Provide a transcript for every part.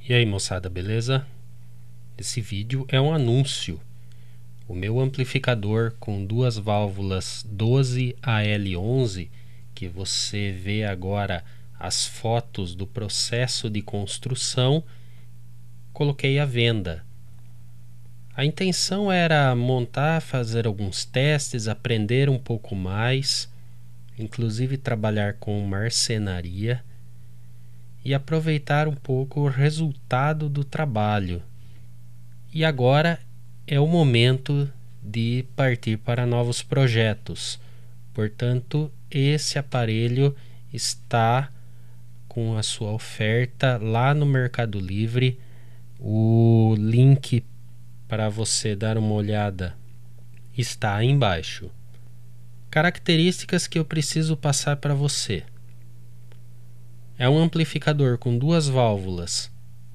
E aí, moçada, beleza? Esse vídeo é um anúncio. O meu amplificador com duas válvulas 12AL11, que você vê agora as fotos do processo de construção, coloquei à venda. A intenção era montar, fazer alguns testes, aprender um pouco mais, inclusive trabalhar com marcenaria e aproveitar um pouco o resultado do trabalho. E agora é o momento de partir para novos projetos. Portanto, esse aparelho está com a sua oferta lá no Mercado Livre. O link para você dar uma olhada está aí embaixo. Características que eu preciso passar para você. É um amplificador com duas válvulas,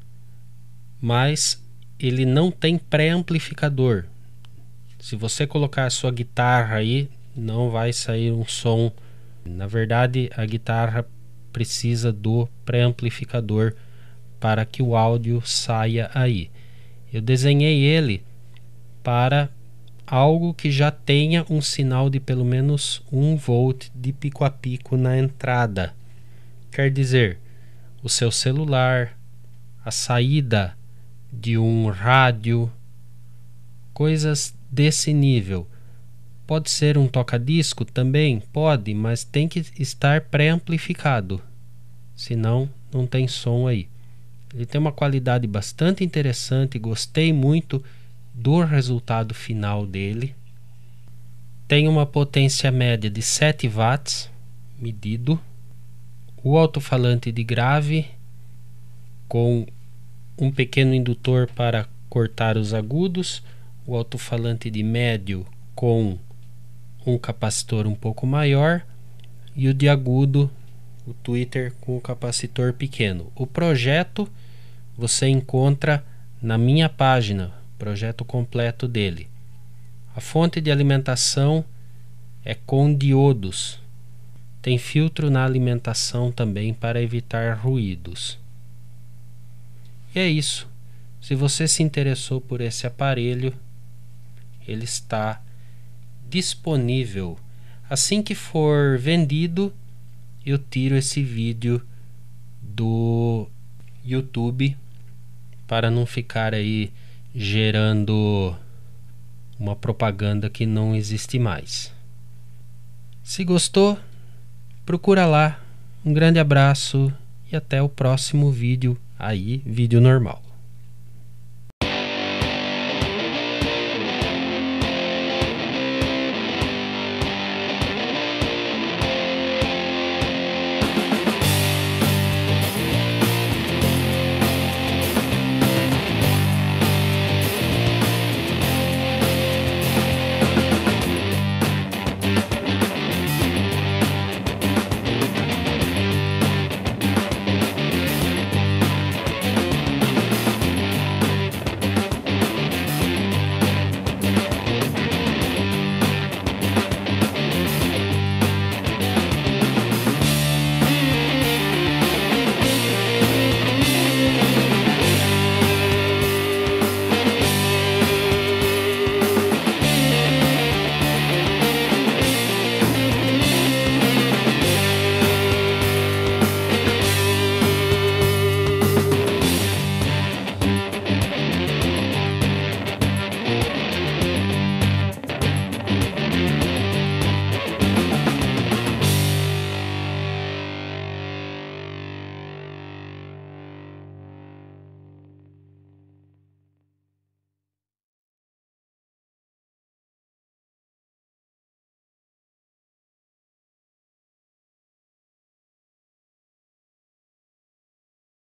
mas ele não tem pré-amplificador. Se você colocar a sua guitarra aí, não vai sair um som. Na verdade, a guitarra precisa do pré-amplificador para que o áudio saia aí. Eu desenhei ele para algo que já tenha um sinal de pelo menos 1 volt de pico a pico na entrada. Quer dizer, o seu celular, a saída de um rádio, coisas desse nível. Pode ser um toca-disco também? Pode, mas tem que estar pré-amplificado, senão não tem som aí. Ele tem uma qualidade bastante interessante, gostei muito do resultado final dele. Tem uma potência média de 7 watts medido. O alto-falante de grave com um pequeno indutor para cortar os agudos, o alto-falante de médio com um capacitor um pouco maior e o de agudo, o tweeter, com o capacitor pequeno. O projeto você encontra na minha página, projeto completo dele. A fonte de alimentação é com diodos. Tem filtro na alimentação também para evitar ruídos. E é isso. Se você se interessou por esse aparelho, ele está disponível. Assim que for vendido, eu tiro esse vídeo do YouTube para não ficar aí gerando uma propaganda que não existe mais. Se gostou, procura lá. Um grande abraço e até o próximo vídeo aí, vídeo normal.